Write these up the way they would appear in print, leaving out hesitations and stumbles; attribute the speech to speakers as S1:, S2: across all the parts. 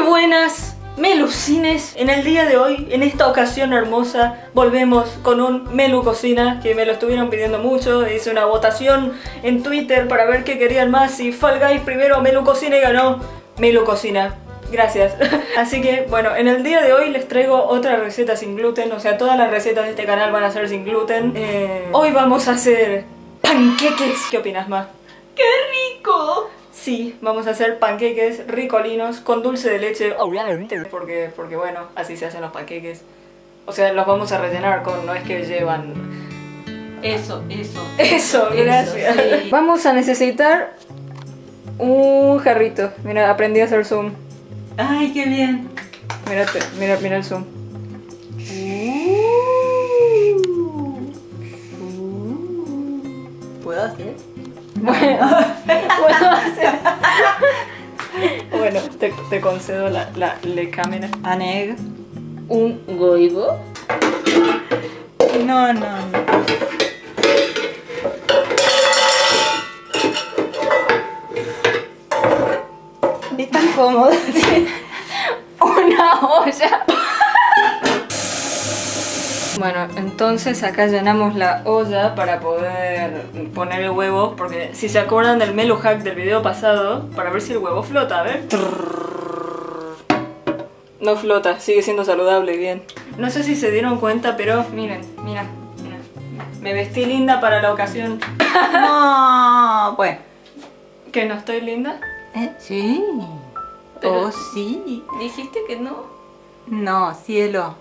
S1: buenas melucines. En el día de hoy, en esta ocasión hermosa, volvemos con un Melu Cocina, que me lo estuvieron pidiendo mucho. Hice una votación en Twitter para ver qué querían más, y Fall Guys primero o Melu Cocina, y ganó Melu Cocina. Gracias. Así que bueno, en el día de hoy les traigo otra receta sin gluten. O sea, todas las recetas de este canal van a ser sin gluten. Hoy vamos a hacer panqueques. ¿Qué opinas, Ma?
S2: ¡Qué rico!
S1: Sí, vamos a hacer panqueques ricolinos con dulce de leche. Porque bueno, así se hacen los panqueques. O sea, los vamos a rellenar con, no es que llevan...
S2: Eso,
S1: gracias.
S2: sí.
S1: Vamos a necesitar un jarrito. Mira, aprendí a hacer zoom.
S2: ¡Ay, qué bien!
S1: Mira el zoom.
S2: ¿Puedo hacer?
S1: Bueno, puedo hacer. Bueno, te concedo la cámara.
S2: Aneg.
S1: Un goibo.
S2: No. Es tan cómodo.
S1: Una olla. Bueno, entonces acá llenamos la olla para poder poner el huevo, porque si se acuerdan del Melu hack del video pasado, para ver si el huevo flota, a ver. No flota, sigue siendo saludable y bien. No sé si se dieron cuenta, pero miren. Me vestí linda para la ocasión.
S2: No, bueno.
S1: ¿Que no estoy linda?
S2: Sí.
S1: Pero-
S2: Oh, sí.
S1: Dijiste que no.
S2: No, cielo.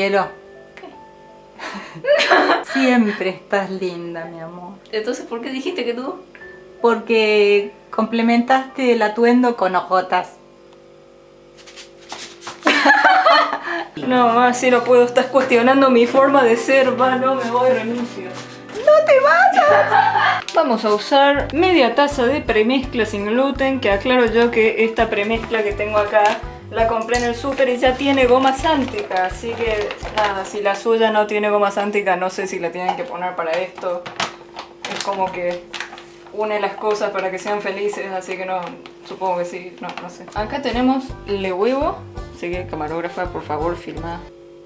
S2: Siempre estás linda, mi amor.
S1: Entonces, ¿por qué dijiste que no?
S2: Porque complementaste el atuendo con ojotas.
S1: No, más si no puedo, estás cuestionando mi forma de ser, va, no me voy, renuncio.
S2: ¡No te vayas!
S1: Vamos a usar media taza de premezcla sin gluten, que aclaro yo que esta premezcla que tengo acá la compré en el súper y ya tiene goma sántica, así que nada, si la suya no tiene goma sántica, no sé si la tienen que poner para esto. Es como que une las cosas para que sean felices, así que no, supongo que sí, no sé. Acá tenemos le huevo, así que camarógrafa, por favor, filma.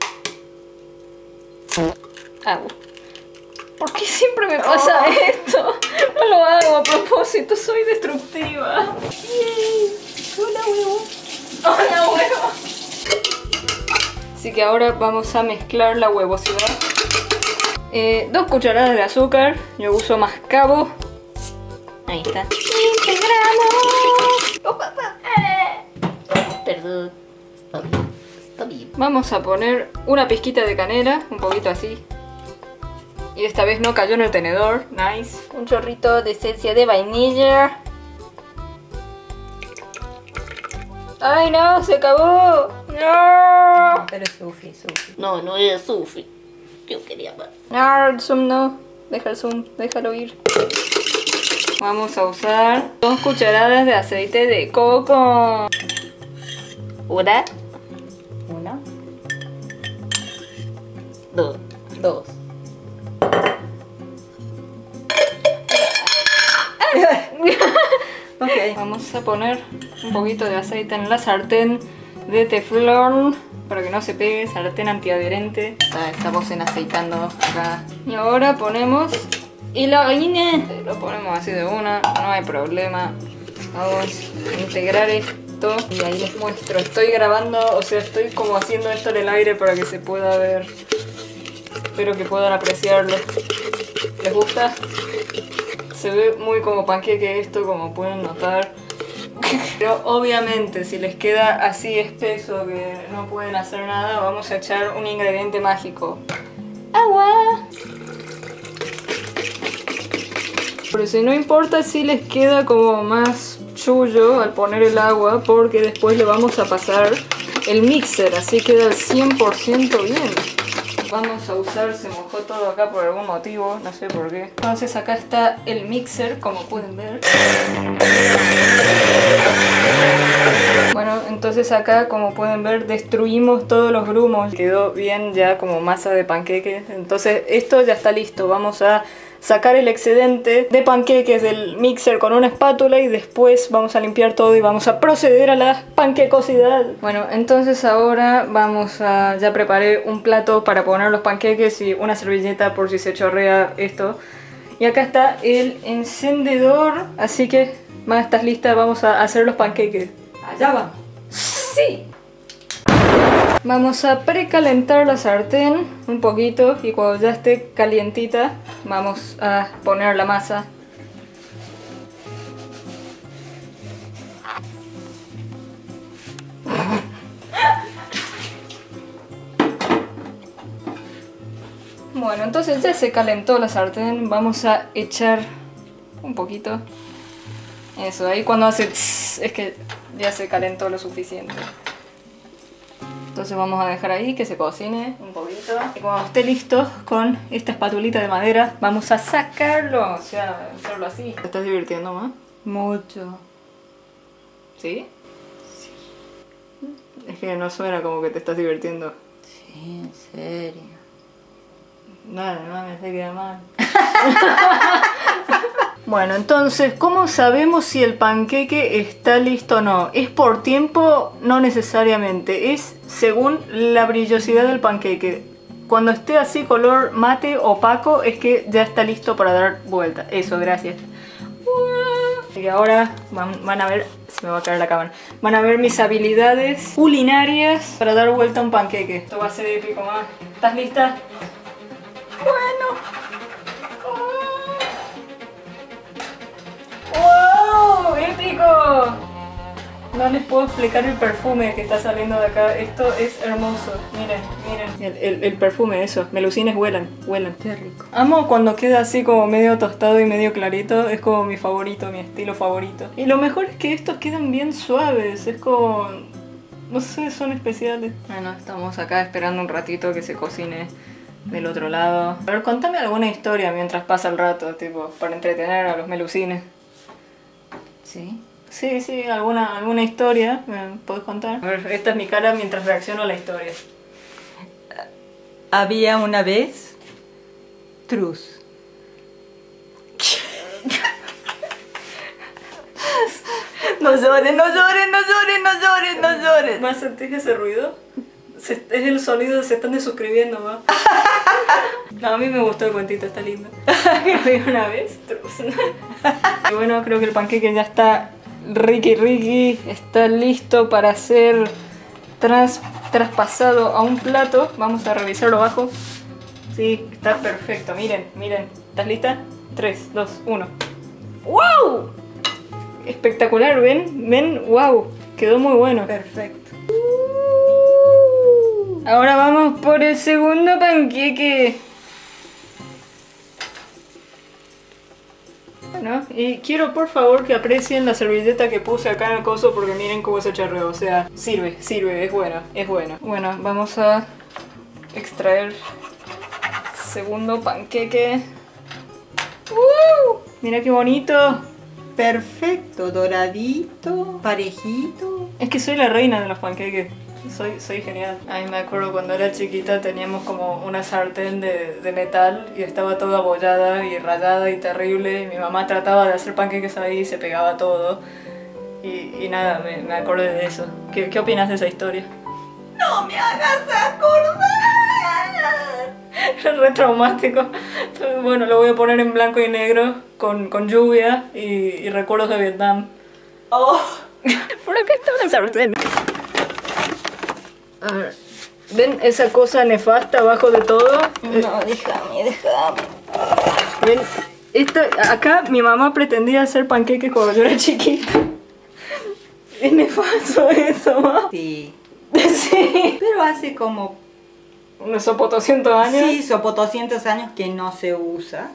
S1: ¿Por qué siempre me pasa esto? No lo hago a propósito, soy destructiva.
S2: Hola, huevo.
S1: ¡Hola, huevo! Así que ahora vamos a mezclar la huevosidad. 2 cucharadas de azúcar, yo uso mascabo. Ahí está. Integramos.
S2: Perdón. Está bien.
S1: Vamos a poner una pizquita de canela, un poquito así. Y esta vez no cayó en el tenedor, nice. Un chorrito de esencia de vainilla. ¡Ay no! ¡Se acabó! ¡No!
S2: Pero Sufi.
S3: No era Sufi. Yo quería más.
S1: No, el zoom no. Deja el zoom, déjalo ir. Vamos a usar 2 cucharadas de aceite de coco.
S3: Una,
S2: Una,
S3: dos.
S2: dos. Ok.
S1: Vamos a poner un poquito de aceite en la sartén de teflón para que no se pegue, sartén antiadherente. Estamos en aceitando acá. Y ahora ponemos el harina. Lo ponemos así de una, no hay problema. Vamos a integrar esto y ahí les muestro. Estoy grabando, o sea, estoy como haciendo esto en el aire para que se pueda ver. Espero que puedan apreciarlo. ¿Les gusta? Se ve muy como panqueque esto, como pueden notar. Pero obviamente si les queda así espeso que no pueden hacer nada, vamos a echar un ingrediente mágico. ¡Agua! Pero si no importa si les queda como más chullo al poner el agua, porque después le vamos a pasar el mixer, así queda al 100% bien. Vamos a usar, se mojó todo acá por algún motivo, no sé por qué. Entonces acá está el mixer, como pueden ver. Bueno, entonces acá, como pueden ver, destruimos todos los grumos. Quedó bien ya como masa de panqueques. Entonces esto ya está listo. Vamos a sacar el excedente de panqueques del mixer con una espátula y después vamos a limpiar todo y vamos a proceder a la panquecosidad. Bueno, entonces ahora vamos a... ya preparé un plato para poner los panqueques y una servilleta por si se chorrea esto. Y acá está el encendedor, así que, Ma, ¿estás lista? Vamos a hacer los panqueques.
S2: Allá vamos.
S1: ¡Sí! Vamos a precalentar la sartén un poquito y cuando ya esté calientita vamos a poner la masa. Bueno, entonces ya se calentó la sartén, vamos a echar un poquito. Eso, ahí cuando hace tss, es que ya se calentó lo suficiente. Entonces vamos a dejar ahí que se cocine un poquito. Y cuando esté listo con esta espatulita de madera, vamos a sacarlo. O sea, hacerlo así. ¿Te estás divirtiendo, Ma?
S2: Mucho.
S1: ¿Sí? Sí. Es que no suena como que te estás divirtiendo.
S2: Sí, en serio.
S1: Dale, no me sé queda mal. Bueno, entonces, ¿cómo sabemos si el panqueque está listo o no? ¿Es por tiempo? No necesariamente. Es según la brillosidad del panqueque. Cuando esté así color mate opaco es que ya está listo para dar vuelta. Eso, gracias. Y ahora van a ver... se me va a caer la cámara. Van a ver mis habilidades culinarias para dar vuelta a un panqueque. Esto va a ser épico, Ma. ¿Estás lista? Bueno. ¡Wow! ¡Épico! No les puedo explicar el perfume que está saliendo de acá. Esto es hermoso. Miren, miren. El perfume, eso. Melusines huelan, huelan.
S2: Qué rico.
S1: Amo cuando queda así como medio tostado y medio clarito. Es como mi favorito, mi estilo favorito. Y lo mejor es que estos quedan bien suaves. Es como... no sé, son especiales. Bueno, estamos acá esperando un ratito que se cocine del otro lado. A ver, contame alguna historia mientras pasa el rato, tipo, para entretener a los melusines.
S2: ¿Sí?
S1: Sí, sí, alguna historia, ¿me podés contar? A ver, esta es mi cara mientras reacciono a la historia.
S2: Había una vez... Trus. No llores, no llores, no llores, no llores, no llores.
S1: ¿Más sentís ese ruido? Es el sonido, se están desuscribiendo, ¿va? No, a mí me gustó el cuentito, está lindo. Había una vez, Trus. Y bueno, creo que el panqueque ya está ricky, está listo para ser traspasado a un plato. Vamos a revisarlo abajo. Sí, está perfecto, miren, miren. ¿Estás lista? 3, 2, 1. ¡Wow! Espectacular, ¿ven? ¿Ven? ¡Wow! Quedó muy bueno.
S2: Perfecto.
S1: Ahora vamos por el segundo panqueque. Bueno, y quiero por favor que aprecien la servilleta que puse acá en el coso porque miren cómo se chorreó. O sea, sirve, es bueno, es bueno. Bueno, vamos a extraer segundo panqueque. Mira qué bonito.
S2: Perfecto, doradito, parejito.
S1: Es que soy la reina de los panqueques. Soy genial. A mí me acuerdo cuando era chiquita teníamos como una sartén de metal y estaba toda abollada y rayada y terrible. Y mi mamá trataba de hacer panqueques ahí y se pegaba todo. Y nada, me acordé de eso. ¿Qué opinas de esa historia?
S2: ¡No me hagas acordar!
S1: Es re traumático. Bueno, lo voy a poner en blanco y negro con lluvia y recuerdos de Vietnam.
S2: Oh.
S1: ¿Por acá está una sartén? A ver, ¿ven esa cosa nefasta abajo de todo?
S2: No, déjame.
S1: ¿Ven? Esto, acá mi mamá pretendía hacer panqueques cuando yo era chiquita. Es nefasto eso, ¿no?
S2: Sí.
S1: Sí.
S2: Pero hace como...
S1: unos 200 años.
S2: Sí, sopo 200 años que no se usa.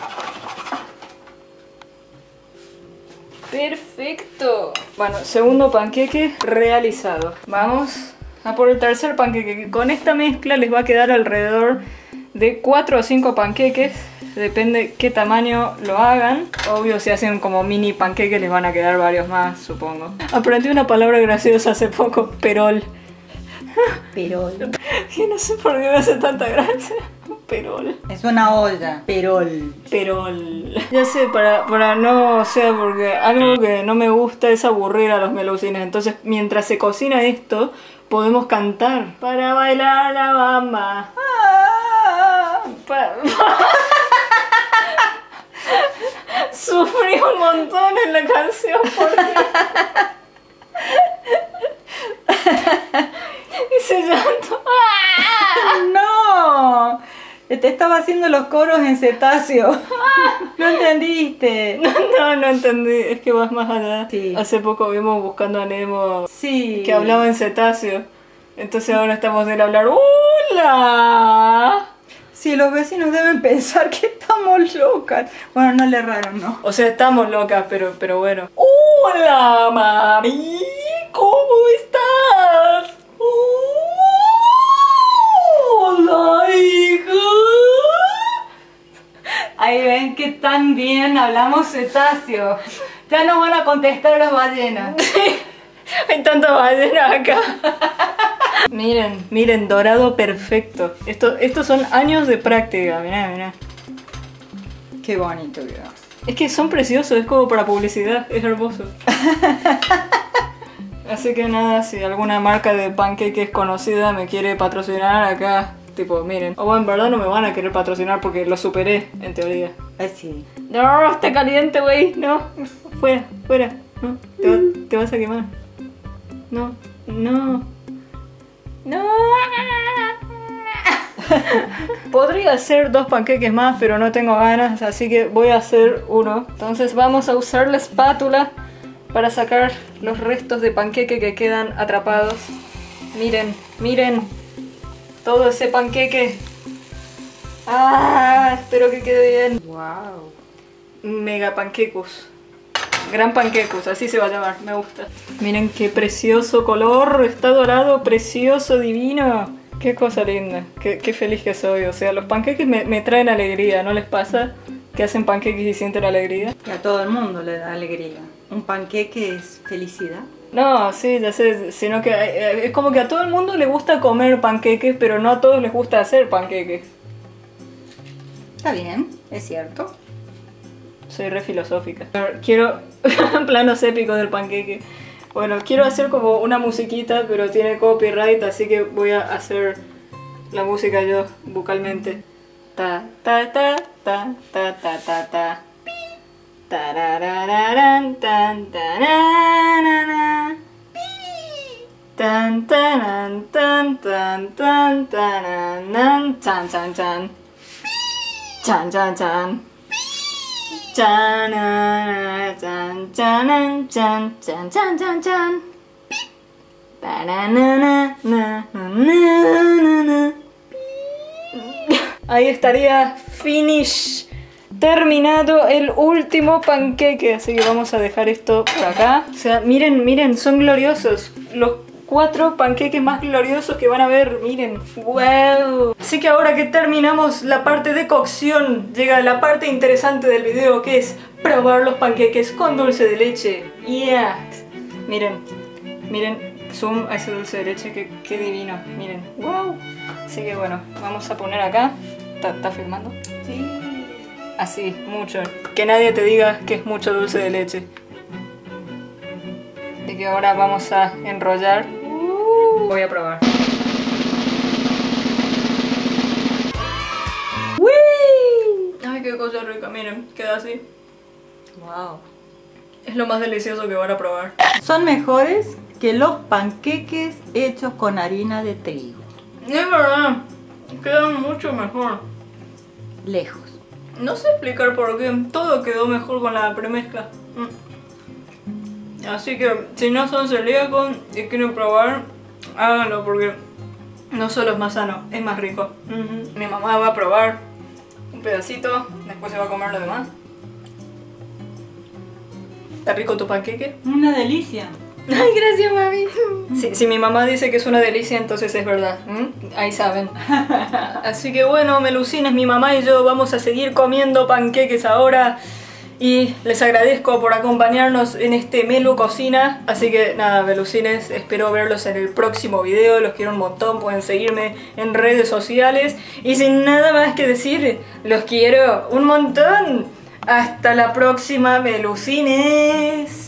S1: Perfecto. Bueno, segundo panqueque realizado. Vamos a por el tercer panqueque. Con esta mezcla les va a quedar alrededor de 4 o 5 panqueques. Depende qué tamaño lo hagan. Obvio, si hacen como mini panqueques les van a quedar varios más, supongo. Aprendí una palabra graciosa hace poco, perol.
S2: Pero...
S1: Que no sé por qué me hace tanta gracia. Perol.
S2: Es una olla, perol.
S1: Perol. Ya sé, para no, o sea, porque algo que no me gusta es aburrir a los melusines. Entonces, mientras se cocina esto, podemos cantar. Para bailar la bamba. Sufrí un montón en la canción porque... Hice llanto.
S2: ¡No! Te estaba haciendo los coros en cetáceo. No entendiste.
S1: No entendí. Es que vas más allá.
S2: Sí.
S1: Hace poco vimos Buscando a Nemo
S2: Sí.
S1: que hablaba en cetáceo. Entonces ahora estamos en hablar. ¡Hola!
S2: Sí, los vecinos deben pensar que estamos locas. Bueno, no le erraron, ¿no?
S1: O sea, estamos locas, pero bueno. ¡Hola, mami! ¿Cómo estás? ¡Hola, hija!
S2: Ahí ven que tan bien hablamos cetáceo. Ya nos van a contestar las ballenas.
S1: Hay tantas ballenas acá. Miren, dorado perfecto. Estos son años de práctica, mirá.
S2: Qué bonito quedó.
S1: Es que son preciosos, es como para publicidad, es hermoso. Así que nada, si alguna marca de panqueques conocida me quiere patrocinar acá, tipo, miren. O bueno, en verdad no me van a querer patrocinar porque lo superé, en teoría.
S2: Así.
S1: No, está caliente, güey, no. Fuera, no, te vas a quemar. No. Podría hacer 2 panqueques más, pero no tengo ganas, así que voy a hacer uno. Entonces vamos a usar la espátula para sacar los restos de panqueque que quedan atrapados. Miren todo ese panqueque. Espero que quede bien.
S2: Wow.
S1: Mega panquecos. Gran panquecos, así se va a llamar, me gusta. Miren qué precioso color, está dorado, precioso, divino. Qué cosa linda, qué feliz que soy. O sea, los panqueques me traen alegría, ¿no les pasa? Que hacen panqueques y sienten alegría.
S2: Y a todo el mundo le da alegría. Un panqueque es felicidad.
S1: No, sí, ya sé, sino que es como que a todo el mundo le gusta comer panqueques, pero no a todos les gusta hacer panqueques.
S2: Está bien, es cierto.
S1: Soy re filosófica. Quiero planos épicos del panqueque. Bueno, quiero hacer como una musiquita, pero tiene copyright, así que voy a hacer la música yo vocalmente. Ta ta ta ta ta ta ta ta. Tarararán, tan tanana. Tan tanan, tan tan tan tananan, chan chan chan. Chan chan chan. Chan chan chan chan chan chan chan chan. Banana na na na. Ahí estaría finish. Terminado el último panqueque, así que vamos a dejar esto por acá. O sea, miren, son gloriosos. Los 4 panqueques más gloriosos que van a ver, miren. ¡Wow! Así que ahora que terminamos la parte de cocción, llega la parte interesante del video, que es probar los panqueques con dulce de leche. ¡Yeah! Miren, zoom a ese dulce de leche, qué divino, miren. ¡Wow! Así que bueno, vamos a poner acá. ¿Está filmando?
S2: Sí.
S1: Así, mucho. Que nadie te diga que es mucho dulce de leche. Y que ahora vamos a enrollar. Voy a probar. ¡Wii! Ay, qué cosa rica, miren, queda así.
S2: Wow.
S1: Es lo más delicioso que van a probar.
S2: Son mejores que los panqueques hechos con harina de trigo.
S1: Es verdad, quedan mucho mejor.
S2: Lejos.
S1: No sé explicar por qué, todo quedó mejor con la premezcla. Así que si no son celíacos y quieren probar, háganlo porque no solo es más sano, es más rico. Mi mamá va a probar un pedacito, después se va a comer lo demás. ¿Está rico tu panqueque?
S2: Una delicia.
S1: Ay, gracias, mami. Si mi mamá dice que es una delicia, entonces es verdad. Ahí saben. Así que bueno, melusines, mi mamá y yo vamos a seguir comiendo panqueques ahora. Y les agradezco por acompañarnos en este Melu Cocina. Así que nada, melucines, espero verlos en el próximo video. Los quiero un montón, pueden seguirme en redes sociales. Y sin nada más que decir, los quiero un montón. Hasta la próxima, melucines.